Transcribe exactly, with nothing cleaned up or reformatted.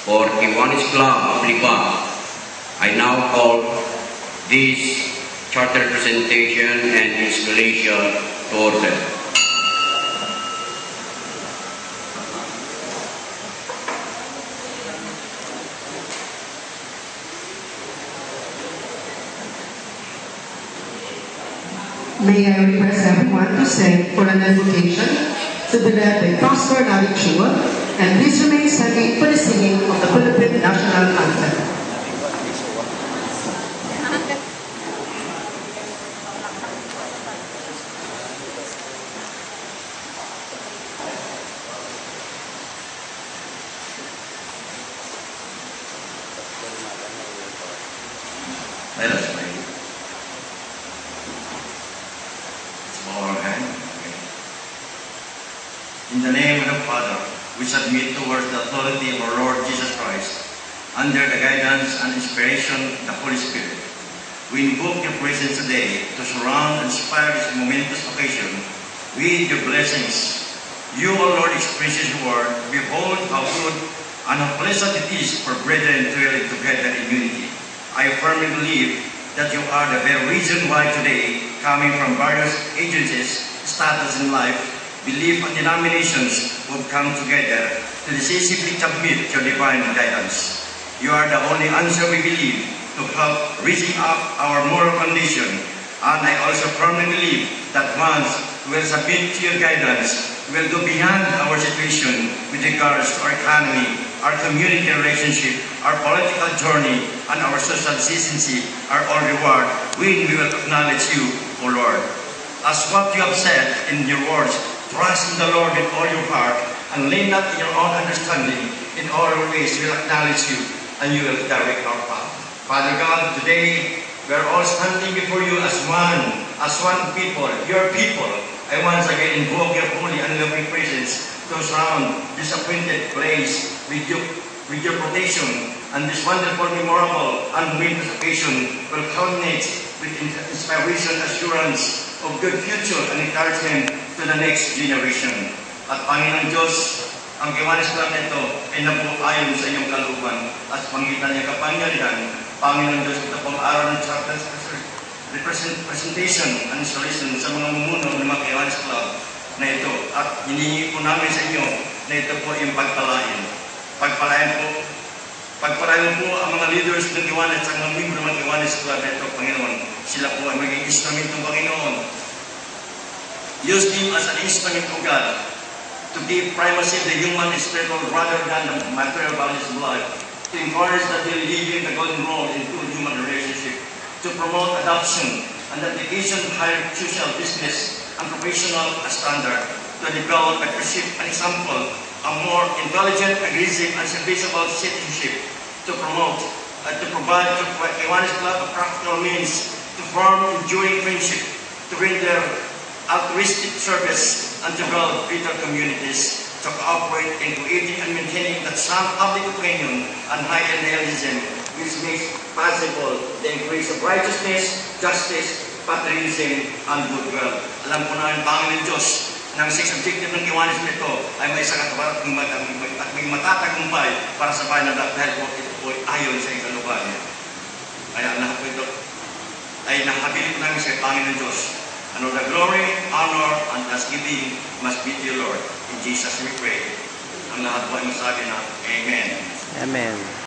for Kiwanis Club of Lipa. I now call this charter presentation and installation to order. May I request everyone to stand for an invocation to be led by Pastor David Chua, and please remain standing for the singing of the Philippine National Anthem. Let us pray. Bow our hand. In the name of the Father, we submit towards the authority of our Lord Jesus Christ, under the guidance and inspiration of the Holy Spirit. We invoke your presence today to surround and inspire this momentous occasion with your blessings. You, O Lord, express your word. Behold how good and how pleasant it is for brethren to dwell together in unity. I firmly believe that you are the very reason why today, coming from various agencies, status in life, belief and denominations will come together to decisively submit your divine guidance. You are the only answer we believe to help raising up our moral condition, and I also firmly believe that once we will submit to your guidance, we will go beyond our situation with regards to our economy, our community relationship, our political journey, and our social citizenship are all reward when we will acknowledge you, O Lord. As what you have said in your words, trust in the Lord with all your heart, and lean not in your own understanding. In all your ways we will acknowledge you, and you will direct our path. Father God, today we are all standing before you as one, as one people, your people. I once again invoke your holy and loving presence to surround this appointed place with your, with your protection, and this wonderful, memorable, and momentous occasion will culminate with inspiration, assurance of good future, and encouragement to the next generation. At Panginoon Diyos, ang Kiwanis Club nito ay nabuo ayon sa inyong kalooban at pangitan niyang kapangyarihan. Panginoon Diyos, ito pong araw ng charter presentation and installation sa mga mumuno ng mga Kiwanis Club na ito, at hinihingi po namin sa inyo na ito po yung pagpalain. Pagpalain po, pagpalain po ang mga leaders ng Kiwanis at mga membro ng mga Kiwanis Club na ito, Panginoon. Sila po ay maging instrument ng Panginoon. Use them as an instrument of God to give primacy to the human and spiritual rather than the material values of life, to encourage that they live in the golden role in good human relationship, to promote adoption and application of higher social, business, and professional standard, to develop and perceive an example, a more intelligent, aggressive, and serviceable citizenship, to promote and to provide to Kiwanis Club a practical means to form enduring friendship, to render altruistic service, and to build greater communities, to cooperate in creating and maintaining that sound public opinion and high idealism, which makes possible the increase of righteousness, justice, patriotism, and goodwill. Alam po namin, Panginoon Diyos, ng six objective ng Kiwanis nito ay may sakat at may matatagumpay para sa bayan ng dahil po ito po ayon sa ikaluban. Kaya lahat po ito ay nakabilit namin sa Panginoon Diyos. And all the glory, honor, and thanksgiving must be to you, Lord. In Jesus we pray. Ang lahat po ay masabi na, Amen. Amen.